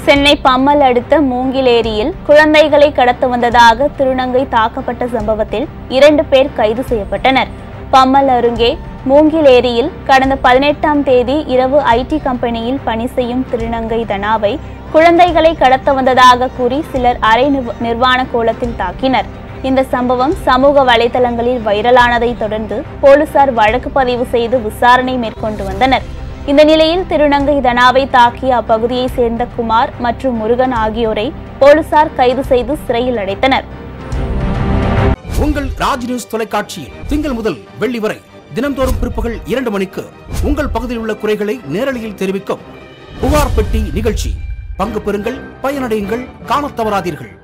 சென்னை பம்மல் அடுத்த மூங்கிலேரியில் குழந்தைகளை கடத்த வந்ததாக திருநங்கை தாக்கப்பட்ட சம்பவத்தில் 2 பேர் கைது செய்யப்பட்டனர். பம்மல் அருகே மூங்கிலேரியில் கடந்த 18ஆம் தேதி இரவு ஐடி கம்பெனியில் பணி செய்யும் திருநங்கை தனாவை குழந்தைகளை கடத்த வந்ததாக கூறி சிலர் அரை நிர்வாண கோலத்தில் தாக்கினர். இந்த சம்பவம் சமூக வலைதளங்களில் வைரலானதை தொடர்ந்து போலீசார் வழக்கு பதிவு செய்து விசாரணை மேற்கொண்டு வந்தனர். இந்த நிலையில் திருநங்கை தனாவை தாக்கிய அப்பகுதியை சேர்ந்த குமார் மற்றும் முருகன் ஆகியோரை போலீசார் கைது செய்து சிறையில் அடைத்தனர். உங்கள் ராஜ் நியூஸ் தொலைக்காட்சியில் திங்கள் முதல் வெள்ளி வரை தினந்தோறும் பிற்பகல் 2 மணிக்கு உங்கள் பகுதியில் உள்ள குறைகளை நேரலையில் தெரிவிக்கும் புகார் பெட்டி நிகழ்ச்சி. பங்கு பெறுங்கள், பயனடையுங்கள், காணத் தவறாதீர்கள்.